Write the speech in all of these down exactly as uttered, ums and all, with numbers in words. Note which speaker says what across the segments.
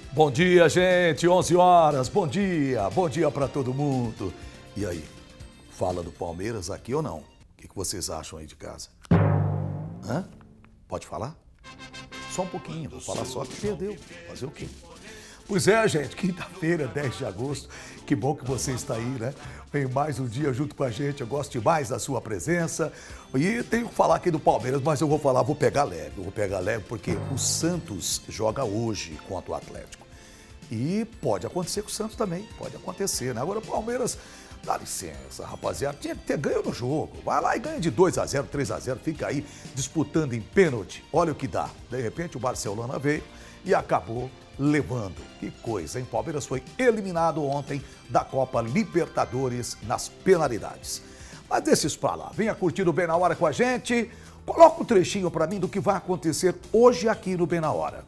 Speaker 1: Bom dia, gente, onze horas, bom dia, bom dia para todo mundo. E aí, fala do Palmeiras aqui ou não? O que que vocês acham aí de casa? Hã? Pode falar? Só um pouquinho, vou falar só que perdeu, fazer o quê? Pois é, gente, quinta-feira, dez de agosto, que bom que você está aí, né? Vem mais um dia junto com a gente, eu gosto demais da sua presença. E tenho que falar aqui do Palmeiras, mas eu vou falar, vou pegar leve, eu vou pegar leve porque o Santos joga hoje contra o Atlético. E pode acontecer com o Santos também, pode acontecer, né? Agora o Palmeiras, dá licença, rapaziada, tinha que ter ganho no jogo. Vai lá e ganha de dois a zero, três a zero, fica aí disputando em pênalti. Olha o que dá. De repente o Barcelona veio e acabou levando. Que coisa, hein? Palmeiras foi eliminado ontem da Copa Libertadores nas penalidades. Mas deixa isso pra lá. Venha curtir o Bem na Hora com a gente. Coloca um trechinho pra mim do que vai acontecer hoje aqui no Bem na Hora.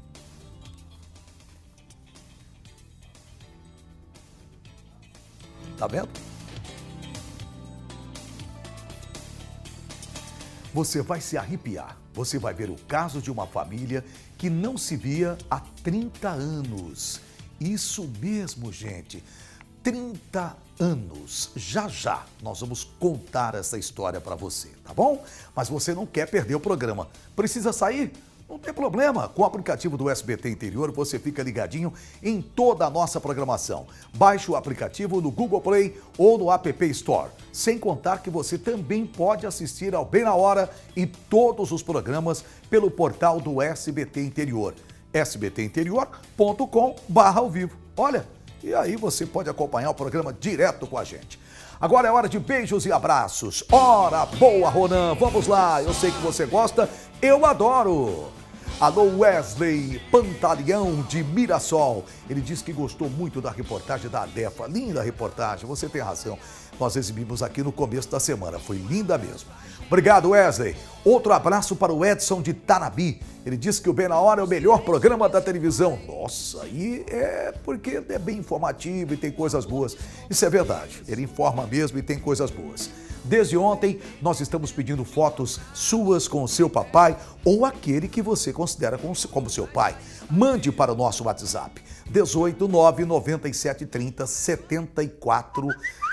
Speaker 1: Tá vendo? Você vai se arrepiar. Você vai ver o caso de uma família que não se via há trinta anos. Isso mesmo, gente. trinta anos. Já já nós vamos contar essa história para você, tá bom? Mas você não quer perder o programa. Precisa sair? Não tem problema, com o aplicativo do S B T Interior você fica ligadinho em toda a nossa programação. Baixe o aplicativo no Google Play ou no App Store. Sem contar que você também pode assistir ao Bem na Hora e todos os programas pelo portal do S B T Interior, s b t interior ponto com barra ao vivo. Olha, e aí você pode acompanhar o programa direto com a gente. Agora é hora de beijos e abraços. Hora boa, Ronan, vamos lá, eu sei que você gosta, eu adoro. Alô, Wesley Pantaleão de Mirassol. Ele disse que gostou muito da reportagem da Adefa. Linda reportagem, você tem razão. Nós exibimos aqui no começo da semana, foi linda mesmo. Obrigado, Wesley. Outro abraço para o Edson de Tanabi. Ele disse que o Bem na Hora é o melhor programa da televisão. Nossa, e é porque é bem informativo e tem coisas boas. Isso é verdade, ele informa mesmo e tem coisas boas. Desde ontem, nós estamos pedindo fotos suas com o seu papai ou aquele que você considera como seu pai. Mande para o nosso WhatsApp, dezoito, nove, noventa e sete, trinta, setenta e quatro,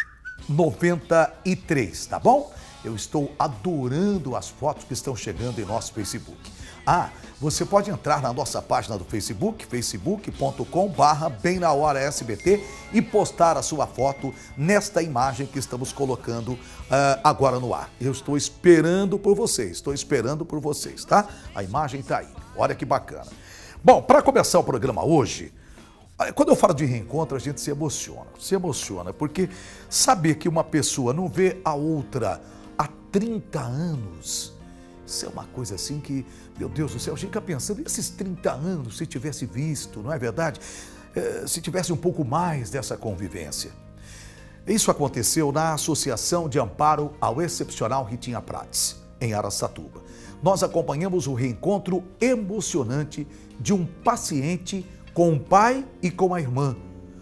Speaker 1: noventa e três, tá bom? Eu estou adorando as fotos que estão chegando em nosso Facebook. Ah, você pode entrar na nossa página do Facebook, facebook ponto com barra bem na hora S B T e postar a sua foto nesta imagem que estamos colocando uh, agora no ar. Eu estou esperando por vocês, estou esperando por vocês, tá? A imagem tá aí, olha que bacana. Bom, para começar o programa hoje, quando eu falo de reencontro, a gente se emociona, se emociona, porque saber que uma pessoa não vê a outra há trinta anos... Isso é uma coisa assim que, meu Deus do céu, a gente fica pensando, esses trinta anos, se tivesse visto, não é verdade? É, se tivesse um pouco mais dessa convivência. Isso aconteceu na Associação de Amparo ao Excepcional Ritinha Prates, em Araçatuba. Nós acompanhamos o reencontro emocionante de um paciente com o pai e com a irmã.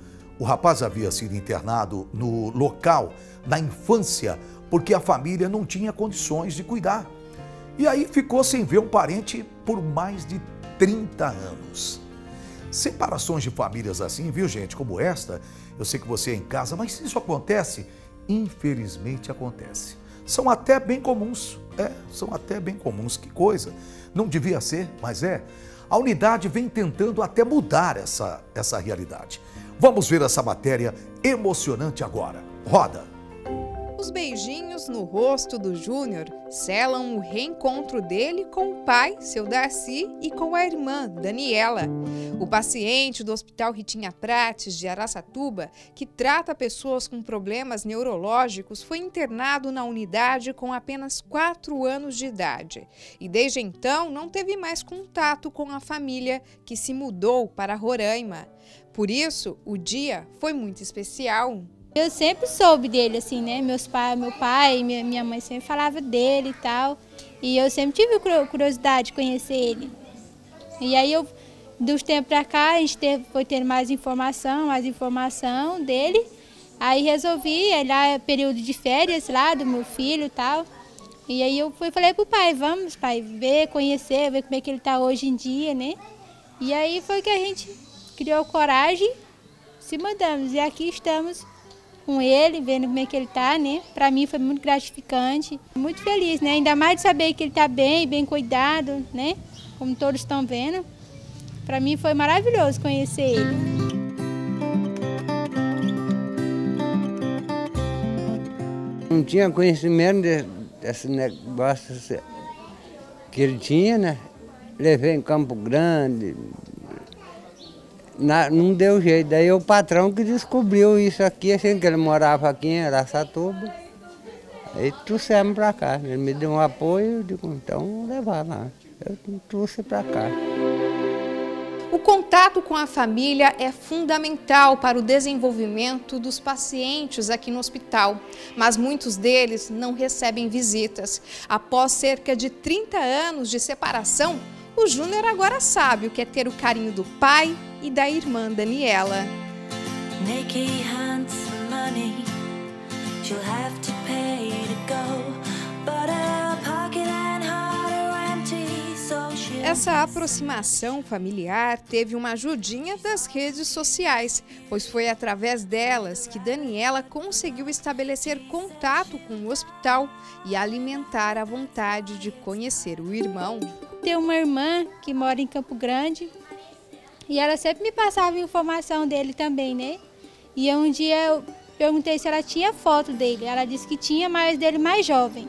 Speaker 1: O rapaz havia sido internado no local, na infância, porque a família não tinha condições de cuidar. E aí ficou sem ver um parente por mais de trinta anos. Separações de famílias assim, viu gente, como esta, eu sei que você é em casa, mas isso acontece, infelizmente acontece. São até bem comuns, é, são até bem comuns, que coisa. Não devia ser, mas é. A unidade vem tentando até mudar essa, essa realidade. Vamos ver essa matéria emocionante agora. Roda!
Speaker 2: Os beijinhos no rosto do Júnior selam o reencontro dele com o pai, seu Darcy, e com a irmã, Daniela. O paciente do Hospital Ritinha Prates de Araçatuba, que trata pessoas com problemas neurológicos, foi internado na unidade com apenas quatro anos de idade. E desde então não teve mais contato com a família, que se mudou para Roraima. Por isso, o dia foi muito especial.
Speaker 3: Eu sempre soube dele, assim, né? Meus pai, meu pai e minha, minha mãe sempre falavam dele e tal. E eu sempre tive curiosidade de conhecer ele. E aí, eu, dos tempos pra cá, a gente teve, foi tendo mais informação, mais informação dele. Aí resolvi, é lá período de férias lá do meu filho e tal. E aí eu fui, falei pro pai, vamos, pai, ver, conhecer, ver como é que ele tá hoje em dia, né? E aí foi que a gente criou coragem, se mudamos. E aqui estamos com ele, vendo como é que ele está, né? Para mim foi muito gratificante, muito feliz, né? Ainda mais de saber que ele está bem, bem cuidado, né? Como todos estão vendo. Para mim foi maravilhoso conhecer ele.
Speaker 4: Não tinha conhecimento desse negócio que ele tinha, né? Levei em Campo Grande, na, não deu jeito. Daí o patrão que descobriu isso aqui, assim, que ele morava aqui em Araçatuba. Aí trouxemos para cá. Ele me deu um apoio, eu digo, então vou levar lá. Eu trouxe para cá.
Speaker 2: O contato com a família é fundamental para o desenvolvimento dos pacientes aqui no hospital, mas muitos deles não recebem visitas. Após cerca de trinta anos de separação, o Júnior agora sabe o que é ter o carinho do pai e da irmã Daniela. Essa aproximação familiar teve uma ajudinha das redes sociais, pois foi através delas que Daniela conseguiu estabelecer contato com o hospital e alimentar a vontade de conhecer o irmão.
Speaker 3: Tenho uma irmã que mora em Campo Grande e ela sempre me passava informação dele também, né? E um dia eu perguntei se ela tinha foto dele, ela disse que tinha, mas dele mais jovem.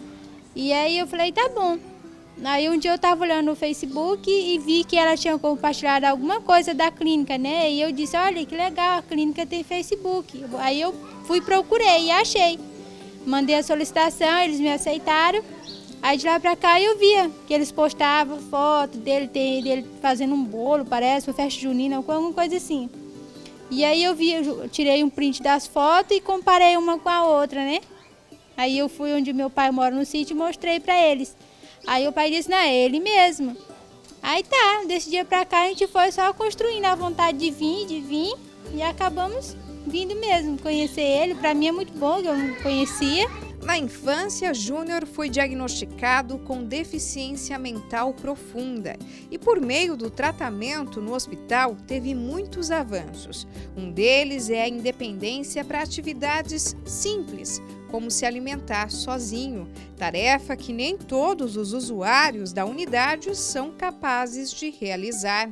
Speaker 3: E aí eu falei, tá bom. Aí um dia eu estava olhando no Facebook e vi que ela tinha compartilhado alguma coisa da clínica, né? E eu disse, olha que legal, a clínica tem Facebook. Aí eu fui procurei e achei. Mandei a solicitação, eles me aceitaram. Aí de lá pra cá eu via que eles postavam foto dele, dele fazendo um bolo, parece, uma festa junina, alguma coisa assim. E aí eu vi, eu tirei um print das fotos e comparei uma com a outra, né? Aí eu fui onde meu pai mora no sítio e mostrei pra eles. Aí o pai disse, não, é ele mesmo. Aí tá, desse dia pra cá a gente foi só construindo a vontade de vir, de vir, e acabamos vindo mesmo, conhecer ele. Pra mim é muito bom, que eu não conhecia.
Speaker 2: Na infância, Júnior foi diagnosticado com deficiência mental profunda e, por meio do tratamento no hospital, teve muitos avanços. Um deles é a independência para atividades simples, como se alimentar sozinho, tarefa que nem todos os usuários da unidade são capazes de realizar.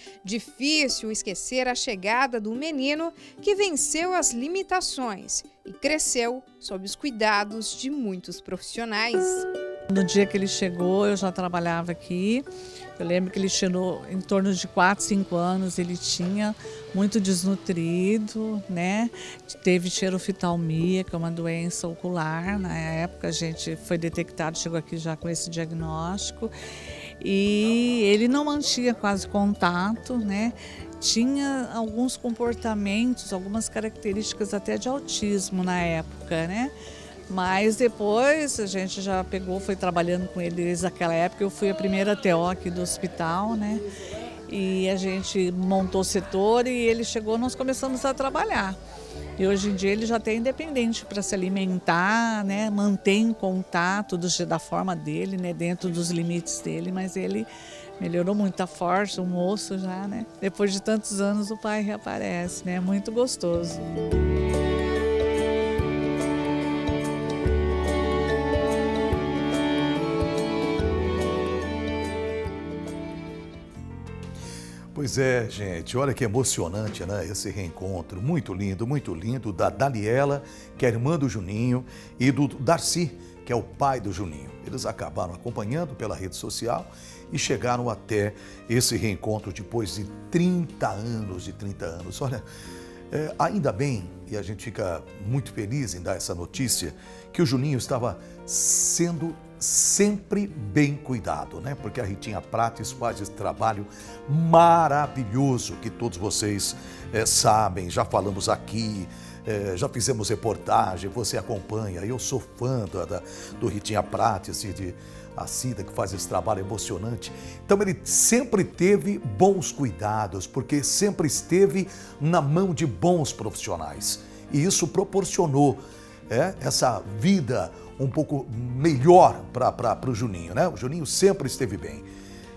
Speaker 2: Difícil esquecer a chegada do menino que venceu as limitações e cresceu sob os cuidados de muitos profissionais.
Speaker 5: No dia que ele chegou, eu já trabalhava aqui. Eu lembro que ele chegou em torno de quatro, cinco anos, ele tinha muito desnutrido, né? Teve xeroftalmia, que é uma doença ocular. Na época a gente foi detectado, chegou aqui já com esse diagnóstico. E ele não mantinha quase contato, né? Tinha alguns comportamentos, algumas características até de autismo na época, né? Mas depois a gente já pegou, foi trabalhando com ele desde aquela época. Eu fui a primeira T O aqui do hospital, né? E a gente montou o setor e ele chegou, nós começamos a trabalhar. E hoje em dia ele já tem independente para se alimentar, né? Mantém contato do, da forma dele, né? Dentro dos limites dele, mas ele melhorou muito, tá forte, um moço já, né? Depois de tantos anos o pai reaparece, né? Muito gostoso.
Speaker 1: Pois é, gente, olha que emocionante, né? Esse reencontro, muito lindo, muito lindo, da Daniela, que é irmã do Juninho, e do Darcy, que é o pai do Juninho. Eles acabaram acompanhando pela rede social e chegaram até esse reencontro depois de trinta anos, de trinta anos. Olha, é, ainda bem, e a gente fica muito feliz em dar essa notícia, que o Juninho estava sendo sempre bem cuidado, né? Porque a Ritinha Prates faz esse trabalho maravilhoso que todos vocês é, sabem, já falamos aqui, é, já fizemos reportagem, você acompanha, eu sou fã da, da, do Ritinha Prates e de a Cida, que faz esse trabalho emocionante. Então ele sempre teve bons cuidados, porque sempre esteve na mão de bons profissionais. E isso proporcionou é, essa vida um pouco melhor para o Juninho, né? O Juninho sempre esteve bem.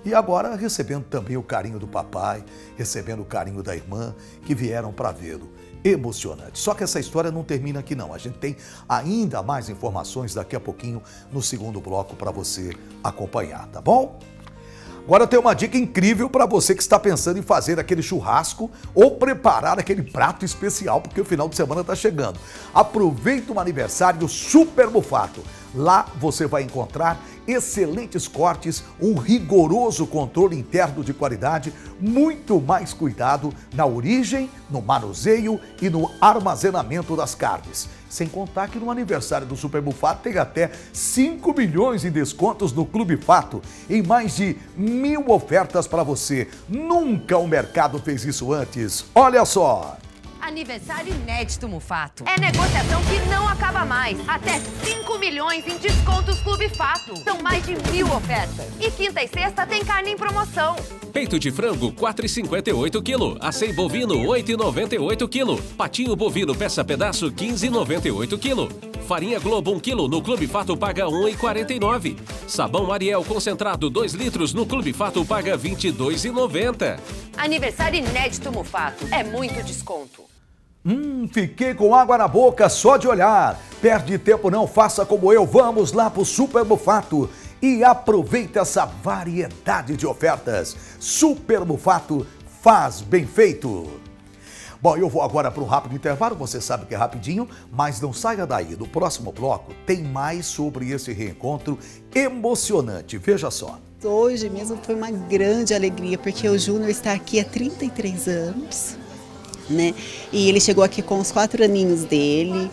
Speaker 1: E agora recebendo também o carinho do papai, recebendo o carinho da irmã, que vieram para vê-lo. Emocionante. Só que essa história não termina aqui não. A gente tem ainda mais informações daqui a pouquinho no segundo bloco para você acompanhar, tá bom? Agora eu tenho uma dica incrível para você que está pensando em fazer aquele churrasco ou preparar aquele prato especial, porque o final de semana está chegando. Aproveita um aniversário Super Mufato. Lá você vai encontrar excelentes cortes, um rigoroso controle interno de qualidade, muito mais cuidado na origem, no manuseio e no armazenamento das carnes. Sem contar que no aniversário do Super Mufato tem até cinco milhões em descontos no Clube Fato, em mais de mil ofertas para você. Nunca o mercado fez isso antes. Olha só!
Speaker 6: Aniversário inédito Mufato. É negociação que não acaba mais. Até cinco milhões em descontos Clube Fato. São mais de mil ofertas. E quinta e sexta tem carne em promoção.
Speaker 7: Peito de frango, quatro reais e cinquenta e oito quilo. Acém bovino, oito reais e noventa e oito quilo. Patinho bovino, peça pedaço, quinze reais e noventa e oito quilo. Farinha Globo, um quilo. No Clube Fato paga um real e quarenta e nove. Sabão Ariel concentrado, dois litros. No Clube Fato paga vinte e dois reais e noventa.
Speaker 6: Aniversário inédito Mufato. É muito desconto.
Speaker 1: Hum, fiquei com água na boca só de olhar. Perde tempo não, faça como eu. Vamos lá pro Super Mufato e aproveita essa variedade de ofertas. Super Mufato faz bem feito. Bom, eu vou agora para um rápido intervalo, você sabe que é rapidinho, mas não saia daí. No próximo bloco tem mais sobre esse reencontro emocionante. Veja só.
Speaker 8: Hoje mesmo foi uma grande alegria, porque o Júnior está aqui há trinta e três anos. Né? E ele chegou aqui com os quatro aninhos dele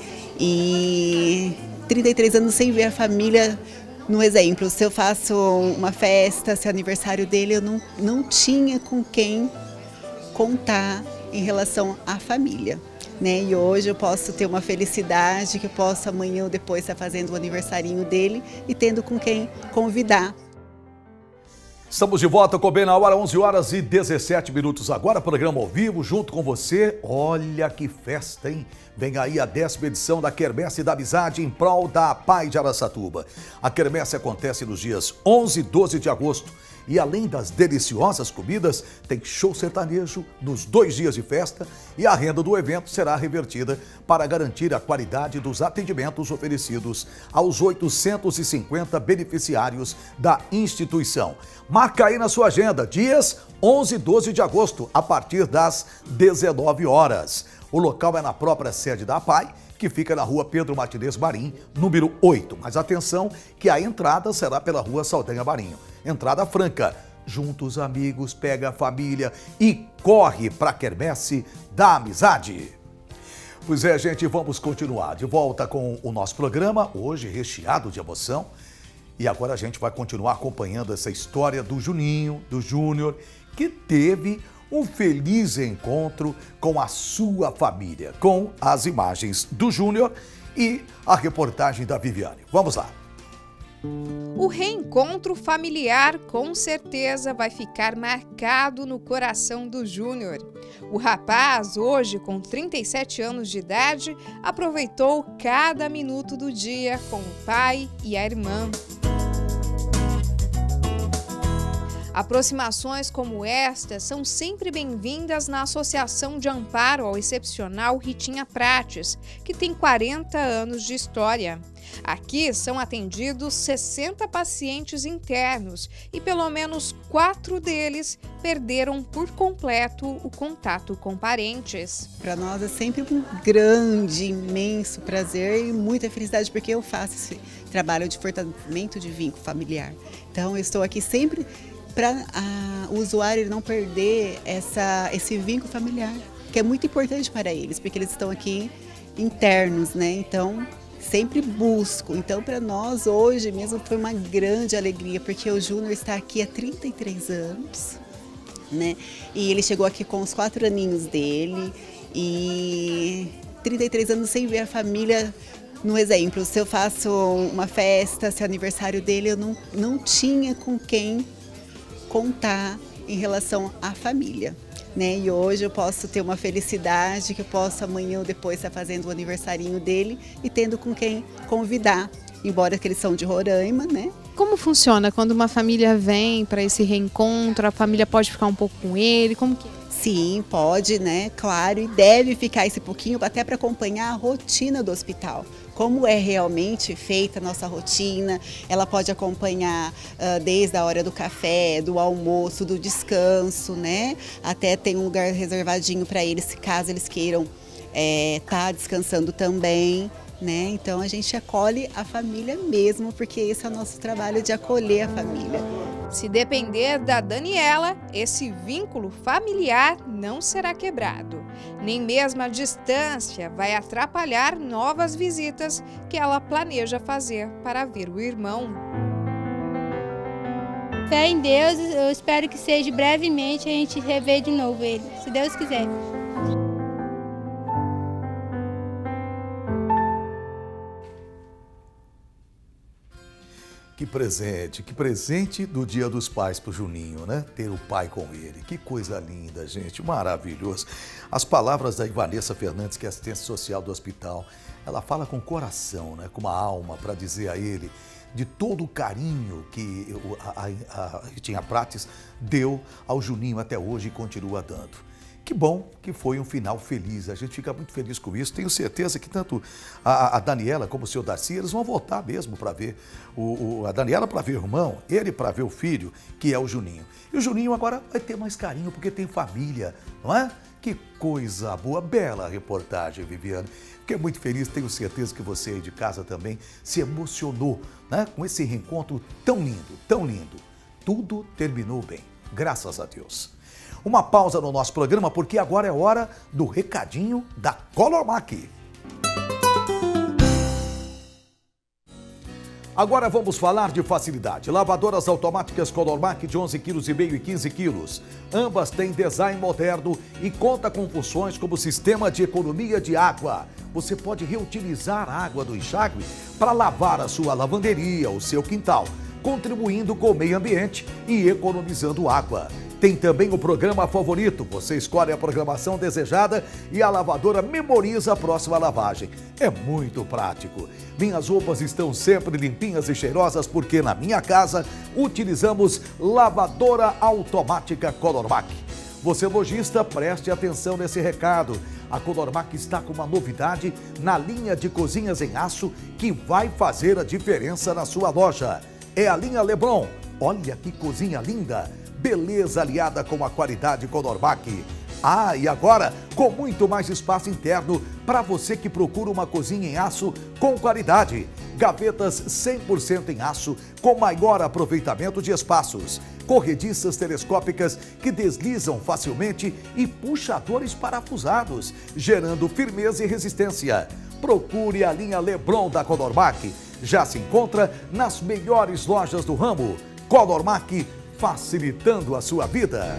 Speaker 8: e trinta e três anos sem ver a família. No exemplo, se eu faço uma festa, se é aniversário dele, eu não, não tinha com quem contar em relação à família. Né? E hoje eu posso ter uma felicidade que eu posso amanhã ou depois estar fazendo o aniversarinho dele e tendo com quem convidar.
Speaker 1: Estamos de volta com o Bem na Hora, onze horas e dezessete minutos agora, programa ao vivo, junto com você. Olha que festa, hein? Vem aí a décima edição da Quermesse da Amizade em prol da Pai de Araçatuba. A Quermesse acontece nos dias onze e doze de agosto. E além das deliciosas comidas, tem show sertanejo nos dois dias de festa e a renda do evento será revertida para garantir a qualidade dos atendimentos oferecidos aos oitocentos e cinquenta beneficiários da instituição. Marca aí na sua agenda, dias onze e doze de agosto, a partir das dezenove horas. O local é na própria sede da A P A I, que fica na rua Pedro Martinez Marim, número oito. Mas atenção que a entrada será pela rua Saldanha Marinho. Entrada franca. Junta os amigos, pega a família e corre para a Quermesse da Amizade. Pois é, gente, vamos continuar. De volta com o nosso programa, hoje recheado de emoção. E agora a gente vai continuar acompanhando essa história do Juninho, do Júnior, que teve um feliz encontro com a sua família, com as imagens do Júnior e a reportagem da Viviane. Vamos lá.
Speaker 2: O reencontro familiar com certeza vai ficar marcado no coração do Júnior. O rapaz, hoje com trinta e sete anos de idade, aproveitou cada minuto do dia com o pai e a irmã. Aproximações como esta são sempre bem-vindas na Associação de Amparo ao Excepcional Ritinha Prates, que tem quarenta anos de história. Aqui são atendidos sessenta pacientes internos e pelo menos quatro deles perderam por completo o contato com parentes.
Speaker 8: Para nós é sempre um grande, imenso prazer e muita felicidade, porque eu faço esse trabalho de fortalecimento de vínculo familiar. Então eu estou aqui sempre para o usuário não perder essa, esse vínculo familiar, que é muito importante para eles, porque eles estão aqui internos, né? Então, sempre busco. Então, para nós, hoje mesmo, foi uma grande alegria, porque o Júnior está aqui há trinta e três anos, né? E ele chegou aqui com os quatro aninhos dele, e trinta e três anos sem ver a família. No exemplo, se eu faço uma festa, se é aniversário dele, eu não, não tinha com quem contar em relação à família, né? E hoje eu posso ter uma felicidade que eu posso amanhã ou depois estar fazendo o aniversarinho dele e tendo com quem convidar, embora que eles são de Roraima, né?
Speaker 2: Como funciona quando uma família vem para esse reencontro? A família pode ficar um pouco com ele? Como que é?
Speaker 8: Sim, pode, né? Claro, e deve ficar esse pouquinho até para acompanhar a rotina do hospital. Como é realmente feita a nossa rotina, ela pode acompanhar uh, desde a hora do café, do almoço, do descanso, né? Até tem um lugar reservadinho para eles, caso eles queiram é, tá descansando também, né? Então a gente acolhe a família mesmo, porque esse é o nosso trabalho de acolher a família.
Speaker 2: Se depender da Daniela, esse vínculo familiar não será quebrado. Nem mesmo a distância vai atrapalhar novas visitas que ela planeja fazer para ver o irmão.
Speaker 3: Fé em Deus, eu espero que seja brevemente a gente rever de novo ele, se Deus quiser.
Speaker 1: Que presente, que presente do Dia dos Pais pro Juninho, né? Ter o pai com ele. Que coisa linda, gente, maravilhoso. As palavras da Ivanessa Fernandes, que é assistente social do hospital, ela fala com o coração, né? Com uma alma, para dizer a ele de todo o carinho que a, a, a Ritinha Prates deu ao Juninho até hoje e continua dando. Que bom que foi um final feliz, a gente fica muito feliz com isso. Tenho certeza que tanto a, a Daniela como o seu Darcy, eles vão voltar mesmo para ver o, o, a Daniela para ver o irmão, ele para ver o filho, que é o Juninho. E o Juninho agora vai ter mais carinho porque tem família, não é? Que coisa boa, bela reportagem, Viviane. Fiquei muito feliz, tenho certeza que você aí de casa também se emocionou, né? Com esse reencontro tão lindo, tão lindo. Tudo terminou bem, graças a Deus. Uma pausa no nosso programa, porque agora é hora do recadinho da Colormac. Agora vamos falar de facilidade. Lavadoras automáticas Colormac de onze vírgula cinco quilos e quinze quilos. Ambas têm design moderno e conta com funções como sistema de economia de água. Você pode reutilizar a água do enxágue para lavar a sua lavanderia, o seu quintal, contribuindo com o meio ambiente e economizando água. Tem também o programa favorito. Você escolhe a programação desejada e a lavadora memoriza a próxima lavagem. É muito prático. Minhas roupas estão sempre limpinhas e cheirosas porque na minha casa utilizamos lavadora automática Colormac. Você lojista, preste atenção nesse recado. A Colormac está com uma novidade na linha de cozinhas em aço que vai fazer a diferença na sua loja. É a linha Lebron. Olha que cozinha linda! Beleza aliada com a qualidade Colormac. Ah, e agora com muito mais espaço interno para você que procura uma cozinha em aço com qualidade. Gavetas cem por cento em aço com maior aproveitamento de espaços. Corrediças telescópicas que deslizam facilmente e puxadores parafusados, gerando firmeza e resistência. Procure a linha Lebron da Colormac. Já se encontra nas melhores lojas do ramo. Colormac, facilitando a sua vida.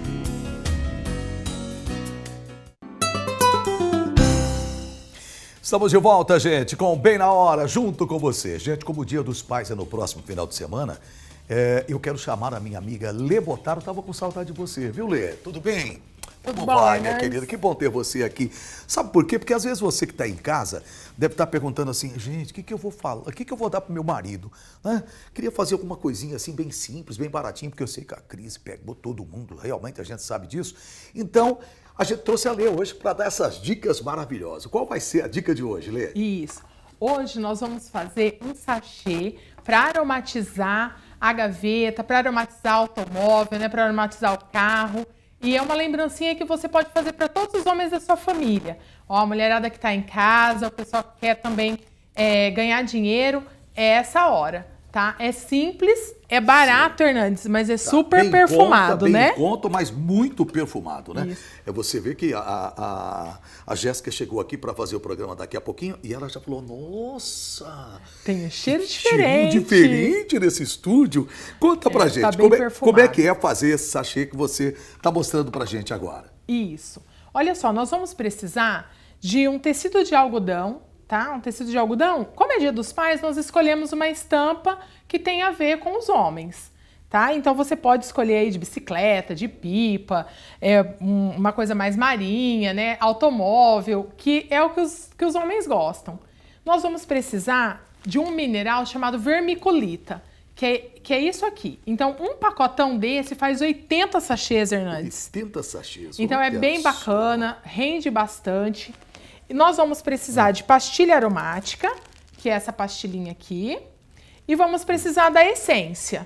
Speaker 1: Estamos de volta, gente, com Bem na Hora, junto com você. Gente, como o Dia dos Pais é no próximo final de semana, é, eu quero chamar a minha amiga Lê Botaro. Estava com saudade de você, viu, Lê? Tudo bem? Como vai, minha querida? Que bom ter você aqui. Sabe por quê? Porque às vezes você que está em casa deve estar perguntando assim, gente, o que, que eu vou falar? O que, que eu vou dar para o meu marido? Né? Queria fazer alguma coisinha assim bem simples, bem baratinho, porque eu sei que a crise pegou todo mundo, realmente a gente sabe disso. Então, a gente trouxe a Lê hoje para dar essas dicas maravilhosas. Qual vai ser a dica de hoje, Lê?
Speaker 9: Isso. Hoje nós vamos fazer um sachê para aromatizar a gaveta, para aromatizar o automóvel, né, para aromatizar o carro. E é uma lembrancinha que você pode fazer para todos os homens da sua família. Ó, a mulherada que está em casa, o pessoal que quer também é, ganhar dinheiro, é essa hora, tá? É simples, é barato, sim, Hernandes, mas é tá super bem perfumado, conta, né?
Speaker 1: Bem conta, mas muito perfumado, né?
Speaker 9: Isso.
Speaker 1: É você vê que a, a, a Jéssica chegou aqui para fazer o programa daqui a pouquinho e ela já falou, nossa...
Speaker 9: Tem um cheiro
Speaker 1: que
Speaker 9: diferente.
Speaker 1: Cheiro diferente nesse estúdio. Conta pra é, gente, tá como, é, como é que é fazer esse sachê que você tá mostrando pra gente agora?
Speaker 9: Isso. Olha só, nós vamos precisar de um tecido de algodão, tá? Um tecido de algodão. Como é Dia dos Pais, nós escolhemos uma estampa que tem a ver com os homens, tá? Então você pode escolher aí de bicicleta, de pipa, é, um, uma coisa mais marinha, né? Automóvel, que é o que os, que os homens gostam. Nós vamos precisar de um mineral chamado vermiculita, que que é, que é isso aqui. Então, um pacotão desse faz oitenta sachês, Hernandes.
Speaker 1: oitenta sachês.
Speaker 9: Então, é bem bacana, rende bastante. E nós vamos precisar de pastilha aromática, que é essa pastilhinha aqui. E vamos precisar da essência.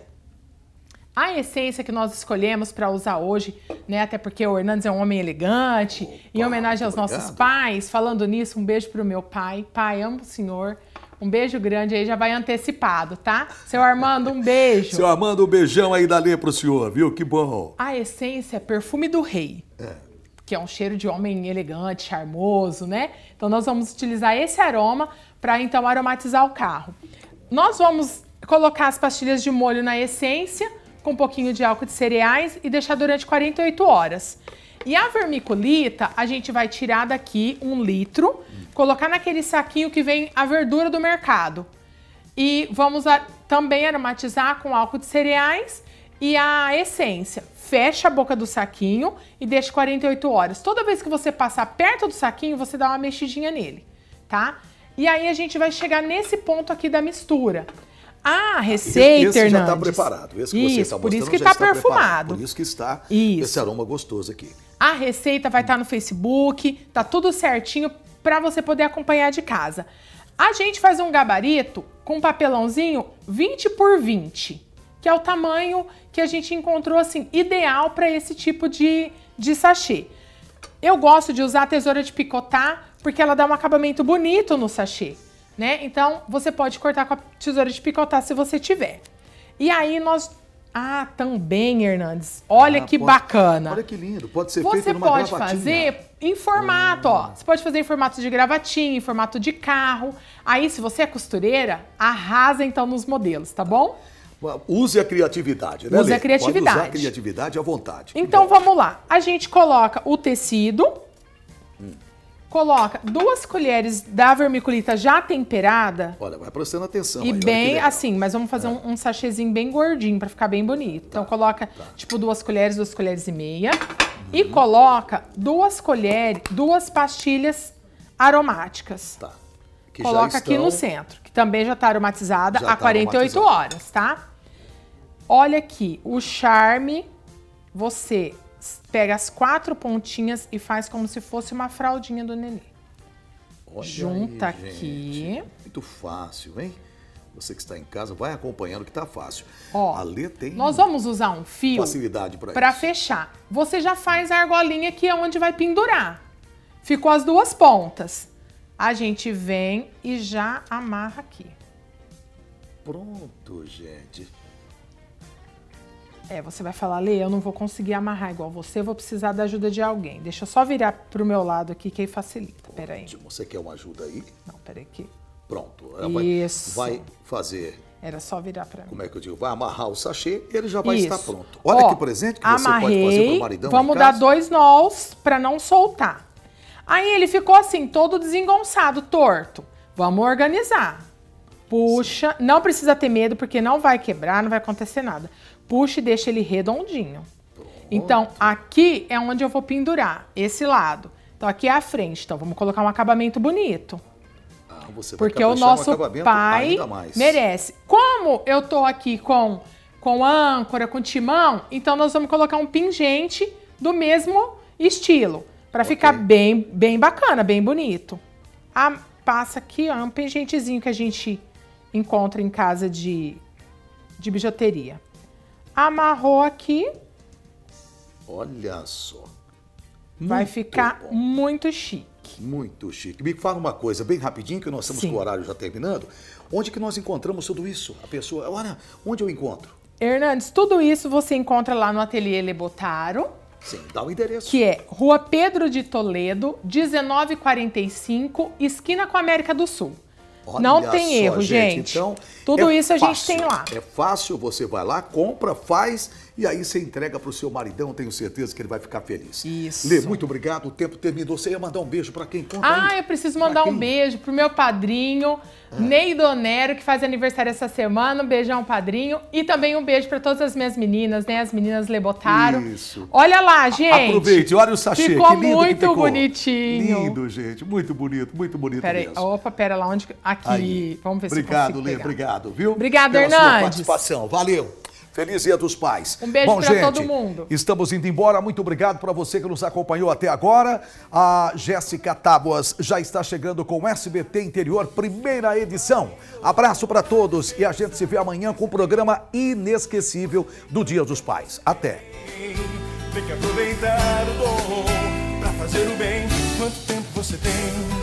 Speaker 9: A essência que nós escolhemos para usar hoje, né? Até porque o Hernandes é um homem elegante, Opa, em homenagem aos obrigado. nossos pais. Falando nisso, um beijo para o meu pai. Pai, amo o senhor. Um beijo grande aí, já vai antecipado, tá? Seu Armando, um beijo.
Speaker 1: Seu Armando, um beijão aí dali pro senhor, viu? Que bom.
Speaker 9: A essência é perfume do rei. É. Que é um cheiro de homem elegante, charmoso, né? Então nós vamos utilizar esse aroma para então aromatizar o carro. Nós vamos colocar as pastilhas de molho na essência, com um pouquinho de álcool de cereais e deixar durante quarenta e oito horas. E a vermiculita, a gente vai tirar daqui um litro, colocar naquele saquinho que vem a verdura do mercado. E vamos a, também aromatizar com álcool de cereais e a essência. Fecha a boca do saquinho e deixa quarenta e oito horas. Toda vez que você passar perto do saquinho, você dá uma mexidinha nele, tá? E aí a gente vai chegar nesse ponto aqui da mistura. A receita,
Speaker 1: esse
Speaker 9: Hernandes.
Speaker 1: já está preparado. Esse que
Speaker 9: isso,
Speaker 1: você está
Speaker 9: por isso que
Speaker 1: está
Speaker 9: perfumado.
Speaker 1: Preparado. Por isso que está isso. esse aroma gostoso aqui.
Speaker 9: A receita vai estar no Facebook, tá tudo certinho para você poder acompanhar de casa. A gente faz um gabarito com um papelãozinho vinte por vinte, que é o tamanho que a gente encontrou assim ideal para esse tipo de, de sachê. Eu gosto de usar a tesoura de picotar porque ela dá um acabamento bonito no sachê. Né? Então, você pode cortar com a tesoura de picotar se você tiver. E aí nós... Ah, também, Hernandes. Olha ah, que
Speaker 1: pode...
Speaker 9: bacana.
Speaker 1: Olha que lindo. Pode ser
Speaker 9: você
Speaker 1: feito numa
Speaker 9: pode
Speaker 1: gravatinha.
Speaker 9: fazer em formato, hum. ó. Você pode fazer em formato de gravatinha, em formato de carro. Aí, se você é costureira, arrasa então nos modelos, tá bom?
Speaker 1: Use a criatividade, né,
Speaker 9: Use a criatividade.
Speaker 1: Pode usar a criatividade à vontade.
Speaker 9: Então, vamos lá. A gente coloca o tecido... Hum. Coloca duas colheres da vermiculita já temperada.
Speaker 1: Olha, vai prestando atenção.
Speaker 9: E
Speaker 1: aí,
Speaker 9: bem assim, mas vamos fazer é. um, um sachêzinho bem gordinho para ficar bem bonito. Tá. Então coloca tá. tipo duas colheres, duas colheres e meia. Uhum. E coloca duas colheres, duas pastilhas aromáticas. Tá. Que coloca já estão... aqui no centro, que também já está aromatizada já há tá quarenta e oito horas, tá? Olha aqui, o charme, você... pega as quatro pontinhas e faz como se fosse uma fraldinha do nenê.
Speaker 1: Olha
Speaker 9: Junta
Speaker 1: aí,
Speaker 9: aqui.
Speaker 1: Gente. Muito fácil, hein? Você que está em casa, vai acompanhando que tá fácil.
Speaker 9: Ó,
Speaker 1: a Lê tem
Speaker 9: nós vamos usar um fio
Speaker 1: facilidade
Speaker 9: para fechar. Você já faz a argolinha que é onde vai pendurar. Ficou as duas pontas. A gente vem e já amarra aqui.
Speaker 1: Pronto, gente.
Speaker 9: É, você vai falar, Lê, eu não vou conseguir amarrar igual você, eu vou precisar da ajuda de alguém. Deixa eu só virar pro meu lado aqui, que aí facilita. Pera aí.
Speaker 1: Você quer uma ajuda aí?
Speaker 9: Não, pera aí aqui.
Speaker 1: Pronto.
Speaker 9: Isso.
Speaker 1: Vai, vai fazer...
Speaker 9: Era só virar pra mim.
Speaker 1: Como é que eu digo? Vai amarrar o sachê, ele já vai
Speaker 9: Isso.
Speaker 1: estar pronto. Olha Ó, que presente que
Speaker 9: amarrei,
Speaker 1: você pode fazer pro maridão.
Speaker 9: Vamos dar dois nós pra não soltar. Aí ele ficou assim, todo desengonçado, torto. Vamos organizar. Puxa, Sim. não precisa ter medo, porque não vai quebrar, não vai acontecer nada. Puxa e deixa ele redondinho. Pronto. Então, aqui é onde eu vou pendurar, esse lado. Então, aqui é a frente. Então, vamos colocar um acabamento bonito.
Speaker 1: Ah, você vai
Speaker 9: porque o nosso
Speaker 1: um
Speaker 9: pai merece. Como eu tô aqui com, com âncora, com timão, então nós vamos colocar um pingente do mesmo estilo. Para okay. ficar bem, bem bacana, bem bonito. A, passa aqui, ó, um pingentezinho que a gente encontra em casa de, de bijuteria. Amarrou aqui.
Speaker 1: Olha só.
Speaker 9: Vai muito ficar bom. muito chique.
Speaker 1: Muito chique. Me fala uma coisa, bem rapidinho, que nós estamos
Speaker 9: Sim.
Speaker 1: com o horário já terminando. Onde que nós encontramos tudo isso? A pessoa, olha, onde eu encontro?
Speaker 9: Hernandes, tudo isso você encontra lá no Ateliê Lebotaro.
Speaker 1: Sim, dá o endereço.
Speaker 9: Que é Rua Pedro de Toledo, dezenove quarenta e cinco, esquina com a América do Sul. Olha Não tem erro, gente. gente.
Speaker 1: Então,
Speaker 9: Tudo
Speaker 1: é
Speaker 9: isso a
Speaker 1: fácil,
Speaker 9: gente tem lá.
Speaker 1: É fácil, você vai lá, compra, faz E aí você entrega para o seu maridão, tenho certeza que ele vai ficar feliz.
Speaker 9: Isso.
Speaker 1: Lê, muito obrigado, o tempo terminou. Você ia mandar um beijo para quem? Conta
Speaker 9: Ah,
Speaker 1: aí.
Speaker 9: eu preciso mandar um beijo pro meu padrinho, ah. Ney Donero, que faz aniversário essa semana. Um beijão, padrinho. E também um beijo para todas as minhas meninas, né? As meninas Lebotaro.
Speaker 1: Isso.
Speaker 9: Olha lá, gente.
Speaker 1: Aproveite, olha o sachê.
Speaker 9: Ficou
Speaker 1: que lindo
Speaker 9: muito
Speaker 1: que ficou.
Speaker 9: bonitinho.
Speaker 1: Lindo, gente. Muito bonito, muito bonito
Speaker 9: pera
Speaker 1: mesmo.
Speaker 9: Aí. Opa, pera lá, onde... Aqui.
Speaker 1: Aí.
Speaker 9: Vamos ver
Speaker 1: obrigado,
Speaker 9: se eu consigo
Speaker 1: Lê,
Speaker 9: pegar.
Speaker 1: obrigado, viu?
Speaker 9: Obrigado,
Speaker 1: Pela
Speaker 9: Hernandes.
Speaker 1: sua participação. Valeu. Feliz Dia dos Pais.
Speaker 9: Um beijo
Speaker 1: Bom,
Speaker 9: pra
Speaker 1: gente,
Speaker 9: todo mundo.
Speaker 1: Estamos indo embora. Muito obrigado para você que nos acompanhou até agora. A Jéssica Tábuas já está chegando com o S B T Interior, primeira edição. Abraço para todos e a gente se vê amanhã com um programa inesquecível do Dia dos Pais. Até.
Speaker 10: Tem que aproveitar o dom pra fazer o bem. Quanto tempo você tem?